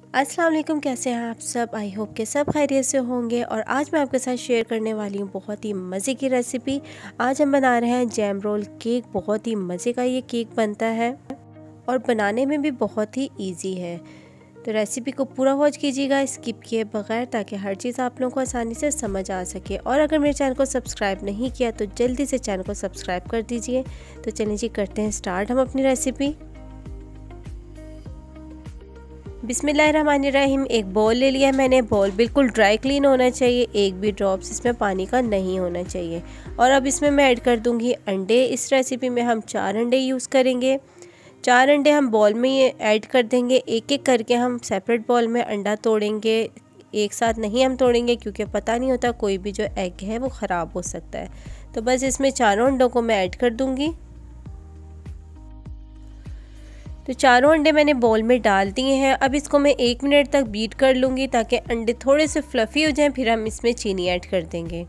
अस्सलाम वालेकुम, कैसे हैं आप सब। आई होप के सब खैरियत से होंगे। और आज मैं आपके साथ शेयर करने वाली हूँ बहुत ही मज़े की रेसिपी। आज हम बना रहे हैं जैम रोल केक। बहुत ही मज़े का ये केक बनता है और बनाने में भी बहुत ही इजी है। तो रेसिपी को पूरा वॉच कीजिएगा स्किप किए बगैर, ताकि हर चीज़ आप लोगों को आसानी से समझ आ सके। और अगर मेरे चैनल को सब्सक्राइब नहीं किया तो जल्दी से चैनल को सब्सक्राइब कर दीजिए। तो चलिए जी, करते हैं स्टार्ट हम अपनी रेसिपी। बिस्मिल्लाहिर्रहमानिर्रहीम। एक बॉल ले लिया मैंने। बॉल बिल्कुल ड्राई क्लीन होना चाहिए, एक भी ड्रॉप्स इसमें पानी का नहीं होना चाहिए। और अब इसमें मैं ऐड कर दूंगी अंडे। इस रेसिपी में हम 4 अंडे यूज़ करेंगे। 4 अंडे हम बॉल में ये ऐड कर देंगे। एक एक करके हम सेपरेट बॉल में अंडा तोड़ेंगे, एक साथ नहीं हम तोड़ेंगे, क्योंकि पता नहीं होता कोई भी जो एग है वो ख़राब हो सकता है। तो बस इसमें चारों अंडों को मैं ऐड कर दूँगी। तो चारों अंडे मैंने बॉल में डाल दिए हैं। अब इसको मैं 1 मिनट तक बीट कर लूँगी ताकि अंडे थोड़े से फ्लफ़ी हो जाएं। फिर हम इसमें चीनी ऐड कर देंगे।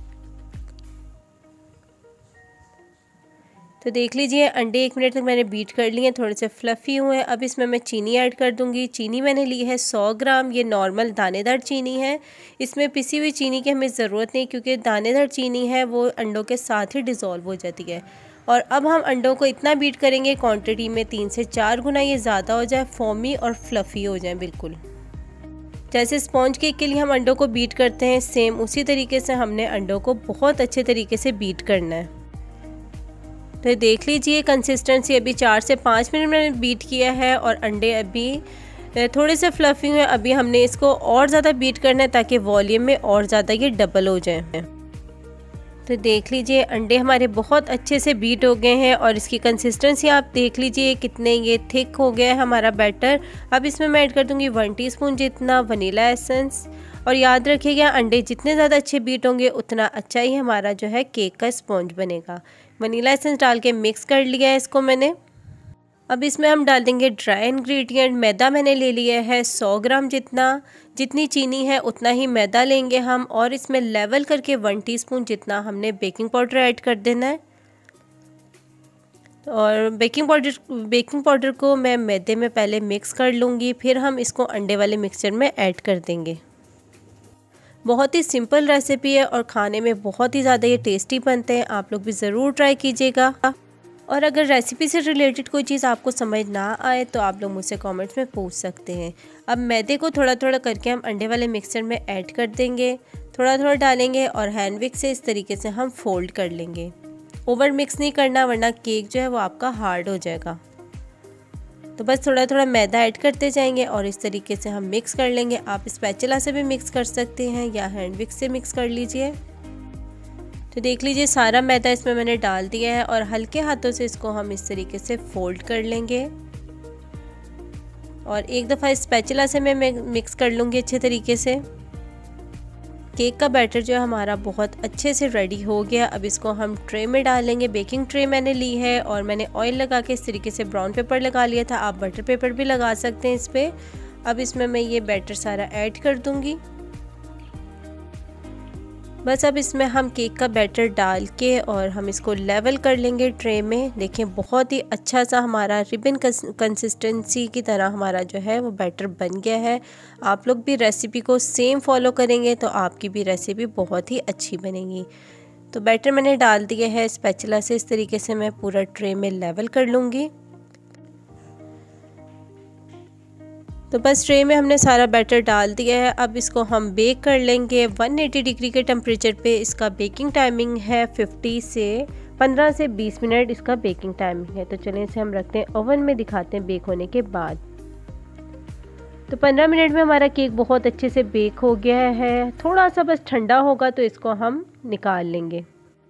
तो देख लीजिए, अंडे 1 मिनट तक मैंने बीट कर लिए हैं, थोड़े से फ्लफ़ी हुए हैं। अब इसमें मैं चीनी ऐड कर दूँगी। चीनी मैंने ली है 100 ग्राम। ये नॉर्मल दानेदार चीनी है, इसमें पिसी हुई चीनी की हमें ज़रूरत नहीं, क्योंकि दानेदार चीनी है वो अंडों के साथ ही डिज़ोल्व हो जाती है। और अब हम अंडों को इतना बीट करेंगे क्वांटिटी में 3 से 4 गुना ये ज़्यादा हो जाए, फोमी और फ्लफ़ी हो जाए बिल्कुल। जैसे स्पॉन्ज केक के लिए हम अंडों को बीट करते हैं, सेम उसी तरीके से हमने अंडों को बहुत अच्छे तरीके से बीट करना है। तो देख लीजिए कंसिस्टेंसी, अभी 4 से 5 मिनट मैंने बीट किया है और अंडे अभी थोड़े से फ्लफ़ी हुए। अभी हमने इसको और ज़्यादा बीट करना है ताकि वॉल्यूम में और ज़्यादा ये डबल हो जाए। तो देख लीजिए, अंडे हमारे बहुत अच्छे से बीट हो गए हैं और इसकी कंसिस्टेंसी आप देख लीजिए कितने ये थिक हो गया है हमारा बैटर। अब इसमें मैं ऐड कर दूंगी 1 टीस्पून जितना वनीला एसेंस। और याद रखिएगा, अंडे जितने ज़्यादा अच्छे बीट होंगे उतना अच्छा ही हमारा जो है केक का स्पॉन्ज बनेगा। वनीला एसेंस डाल के मिक्स कर लिया है इसको मैंने। अब इसमें हम डाल देंगे ड्राई इंग्रेडिएंट। मैदा मैंने ले लिया है 100 ग्राम जितना। जितनी चीनी है उतना ही मैदा लेंगे हम। और इसमें लेवल करके 1 टीस्पून जितना हमने बेकिंग पाउडर ऐड कर देना है। और बेकिंग पाउडर को मैं मैदे में पहले मिक्स कर लूँगी, फिर हम इसको अंडे वाले मिक्सचर में ऐड कर देंगे। बहुत ही सिंपल रेसिपी है और खाने में बहुत ही ज़्यादा ये टेस्टी बनते हैं। आप लोग भी ज़रूर ट्राई कीजिएगा। और अगर रेसिपी से रिलेटेड कोई चीज़ आपको समझ ना आए तो आप लोग मुझसे कमेंट्स में पूछ सकते हैं। अब मैदे को थोड़ा थोड़ा करके हम अंडे वाले मिक्सचर में ऐड कर देंगे। थोड़ा थोड़ा डालेंगे और हैंड विक से इस तरीके से हम फोल्ड कर लेंगे। ओवर मिक्स नहीं करना, वरना केक जो है वो आपका हार्ड हो जाएगा। तो बस थोड़ा थोड़ा मैदा ऐड करते जाएंगे और इस तरीके से हम मिक्स कर लेंगे। आप स्पैचुला से भी मिक्स कर सकते हैं या हैंड विक से मिक्स कर लीजिए। तो देख लीजिए, सारा मैदा इसमें मैंने डाल दिया है और हल्के हाथों से इसको हम इस तरीके से फोल्ड कर लेंगे। और एक दफ़ा स्पैचुला से मैं मिक्स कर लूँगी अच्छे तरीके से। केक का बैटर जो है हमारा बहुत अच्छे से रेडी हो गया। अब इसको हम ट्रे में डालेंगे। बेकिंग ट्रे मैंने ली है और मैंने ऑयल लगा के इस तरीके से ब्राउन पेपर लगा लिया था। आप बटर पेपर भी लगा सकते हैं इस पर। अब इसमें मैं ये बैटर सारा ऐड कर दूँगी। बस अब इसमें हम केक का बैटर डाल के और हम इसको लेवल कर लेंगे ट्रे में। देखें, बहुत ही अच्छा सा हमारा रिबन कंसिस्टेंसी की तरह हमारा जो है वो बैटर बन गया है। आप लोग भी रेसिपी को सेम फॉलो करेंगे तो आपकी भी रेसिपी बहुत ही अच्छी बनेगी। तो बैटर मैंने डाल दिया है, स्पैचुला से इस तरीके से मैं पूरा ट्रे में लेवल कर लूँगी। तो बस ट्रे में हमने सारा बैटर डाल दिया है। अब इसको हम बेक कर लेंगे 180 डिग्री के टेम्परेचर पे। इसका बेकिंग टाइमिंग है 15 से 20 मिनट इसका बेकिंग टाइमिंग है। तो चलिए इसे हम रखते हैं ओवन में, दिखाते हैं बेक होने के बाद। तो 15 मिनट में हमारा केक बहुत अच्छे से बेक हो गया है। थोड़ा सा बस ठंडा होगा तो इसको हम निकाल लेंगे।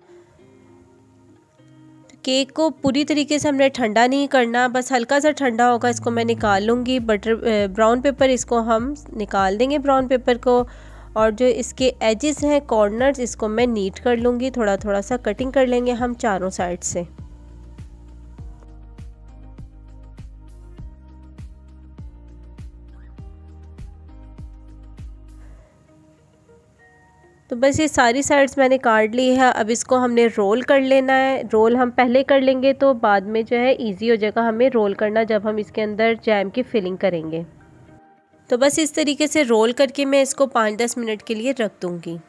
केक को पूरी तरीके से हमने ठंडा नहीं करना, बस हल्का सा ठंडा होगा, इसको मैं निकाल लूँगी। ब्राउन पेपर इसको हम निकाल देंगे, ब्राउन पेपर को। और जो इसके एजेस हैं, कॉर्नर्स, इसको मैं नीट कर लूँगी। थोड़ा थोड़ा सा कटिंग कर लेंगे हम चारों साइड से। तो बस ये सारी साइड्स मैंने काट ली है। अब इसको हमने रोल कर लेना है। रोल हम पहले कर लेंगे तो बाद में जो है इजी हो जाएगा हमें रोल करना, जब हम इसके अंदर जैम की फिलिंग करेंगे। तो बस इस तरीके से रोल करके मैं इसको 5-10 मिनट के लिए रख दूँगी।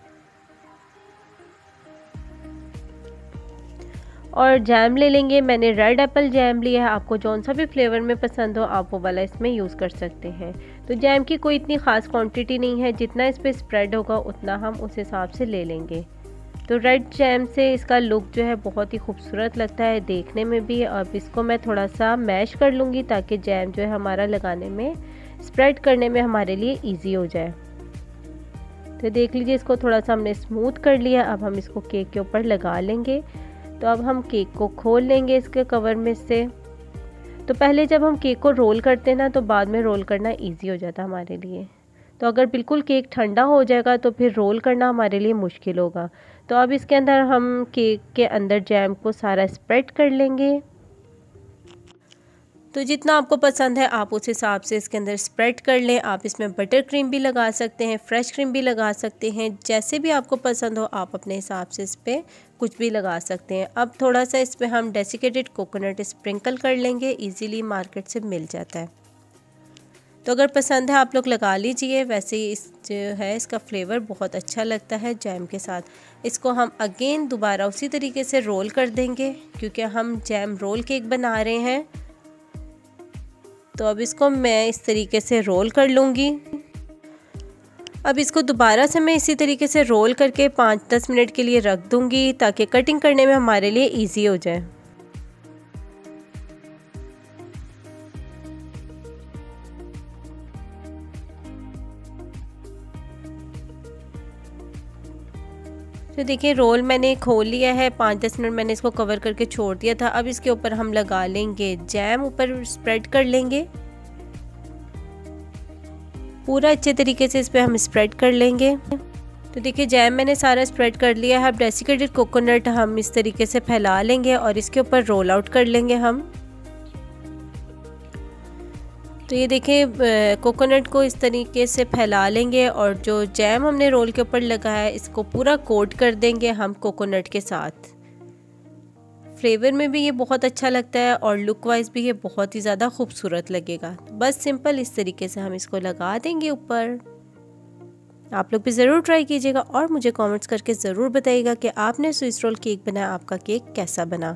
और जैम ले लेंगे, मैंने रेड एप्पल जैम लिया है। आपको जौन सा भी फ्लेवर में पसंद हो आप वो वाला इसमें यूज़ कर सकते हैं। तो जैम की कोई इतनी ख़ास क्वांटिटी नहीं है, जितना इस पर स्प्रेड होगा उतना हम उस हिसाब से ले लेंगे। तो रेड जैम से इसका लुक जो है बहुत ही खूबसूरत लगता है देखने में भी। अब इसको मैं थोड़ा सा मैश कर लूँगी ताकि जैम जो है हमारा लगाने में, स्प्रेड करने में हमारे लिए ईजी हो जाए। तो देख लीजिए इसको थोड़ा सा हमने स्मूथ कर लिया। अब हम इसको केक के ऊपर लगा लेंगे। तो अब हम केक को खोल लेंगे इसके कवर में से। तो पहले जब हम केक को रोल करते हैं ना तो बाद में रोल करना इजी हो जाता है हमारे लिए। तो अगर बिल्कुल केक ठंडा हो जाएगा तो फिर रोल करना हमारे लिए मुश्किल होगा। तो अब इसके अंदर हम केक के अंदर जैम को सारा स्प्रेड कर लेंगे। तो जितना आपको पसंद है आप उस हिसाब से इसके अंदर स्प्रेड कर लें। आप इसमें बटर क्रीम भी लगा सकते हैं, फ्रेश क्रीम भी लगा सकते हैं, जैसे भी आपको पसंद हो आप अपने हिसाब से इस पर कुछ भी लगा सकते हैं। अब थोड़ा सा इस पर हम डेसिकेटेड कोकोनट स्प्रिंकल कर लेंगे, इजीली मार्केट से मिल जाता है। तो अगर पसंद है आप लोग लगा लीजिए। वैसे ही इस जो है इसका फ्लेवर बहुत अच्छा लगता है जैम के साथ। इसको हम अगेन दोबारा उसी तरीके से रोल कर देंगे क्योंकि हम जैम रोल केक बना रहे हैं। तो अब इसको मैं इस तरीके से रोल कर लूँगी। अब इसको दोबारा से मैं इसी तरीके से रोल करके 5-10 मिनट के लिए रख दूँगी ताकि कटिंग करने में हमारे लिए इजी हो जाए। तो देखिए रोल मैंने खोल लिया है, 5-10 मिनट मैंने इसको कवर करके छोड़ दिया था। अब इसके ऊपर हम लगा लेंगे जैम, ऊपर स्प्रेड कर लेंगे पूरा अच्छे तरीके से। इस पर हम स्प्रेड कर लेंगे। तो देखिए जैम मैंने सारा स्प्रेड कर लिया है। अब डेसिकेटेड कोकोनट हम इस तरीके से फैला लेंगे और इसके ऊपर रोल आउट कर लेंगे हम। तो ये देखिए कोकोनट को इस तरीके से फैला लेंगे और जो जैम हमने रोल के ऊपर लगाया है इसको पूरा कोट कर देंगे हम कोकोनट के साथ। फ्लेवर में भी ये बहुत अच्छा लगता है और लुक वाइज भी ये बहुत ही ज़्यादा खूबसूरत लगेगा। तो बस सिंपल इस तरीके से हम इसको लगा देंगे ऊपर। आप लोग भी ज़रूर ट्राई कीजिएगा और मुझे कमेंट्स करके ज़रूर बताइएगा कि आपने स्विस रोल केक बनाया, आपका केक कैसा बना।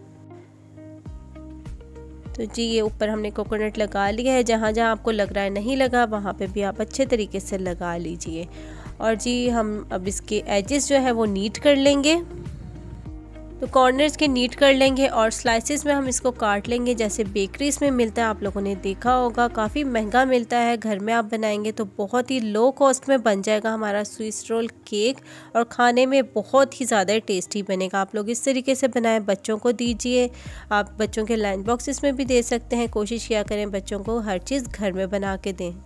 तो जी ये ऊपर हमने कोकोनट लगा लिया है। जहाँ जहाँ आपको लग रहा है नहीं लगा वहाँ पे भी आप अच्छे तरीके से लगा लीजिए। और जी हम अब इसके एजेस जो है वो नीट कर लेंगे। तो कॉर्नर्स के नीट कर लेंगे और स्लाइसेस में हम इसको काट लेंगे जैसे बेकरीज में मिलता है। आप लोगों ने देखा होगा काफ़ी महंगा मिलता है। घर में आप बनाएंगे तो बहुत ही लो कॉस्ट में बन जाएगा हमारा स्विस रोल केक और खाने में बहुत ही ज़्यादा टेस्टी बनेगा। आप लोग इस तरीके से बनाएं, बच्चों को दीजिए। आप बच्चों के लंच बॉक्सेस में भी दे सकते हैं। कोशिश किया करें बच्चों को हर चीज़ घर में बना के दें।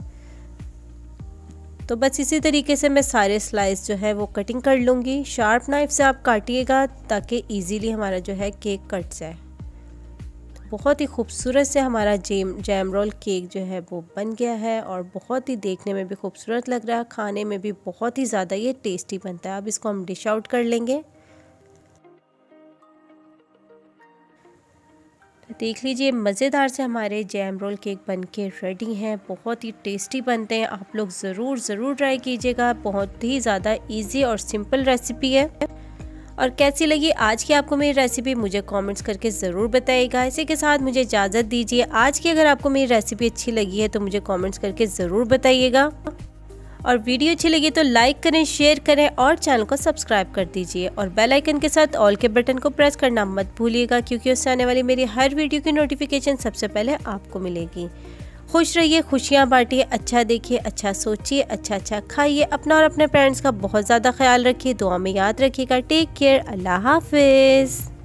तो बस इसी तरीके से मैं सारे स्लाइस जो है वो कटिंग कर लूँगी। शार्प नाइफ से आप काटिएगा ताकि इजीली हमारा जो है केक कट जाए। तो बहुत ही खूबसूरत से हमारा जैम रोल केक जो है वो बन गया है और बहुत ही देखने में भी खूबसूरत लग रहा है, खाने में भी बहुत ही ज़्यादा ये टेस्टी बनता है। अब इसको हम डिश आउट कर लेंगे। देख लीजिए मज़ेदार से हमारे जैम रोल केक बनके रेडी हैं। बहुत ही टेस्टी बनते हैं। आप लोग ज़रूर ट्राई कीजिएगा। बहुत ही ज़्यादा इजी और सिंपल रेसिपी है। और कैसी लगी आज की आपको मेरी रेसिपी मुझे कमेंट्स करके ज़रूर बताइएगा। इसी के साथ मुझे इजाज़त दीजिए। आज की अगर आपको मेरी रेसिपी अच्छी लगी है तो मुझे कमेंट्स करके ज़रूर बताइएगा। और वीडियो अच्छी लगी तो लाइक करें, शेयर करें और चैनल को सब्सक्राइब कर दीजिए। और बेल आइकन के साथ ऑल के बटन को प्रेस करना मत भूलिएगा क्योंकि उससे आने वाली मेरी हर वीडियो की नोटिफिकेशन सबसे पहले आपको मिलेगी। खुश रहिए, खुशियाँ बांटिए, अच्छा देखिए, अच्छा सोचिए, अच्छा खाइए। अपना और अपने पेरेंट्स का बहुत ज़्यादा ख्याल रखिए। दुआ में याद रखिएगा। Take care. अल्लाह हाफिज़।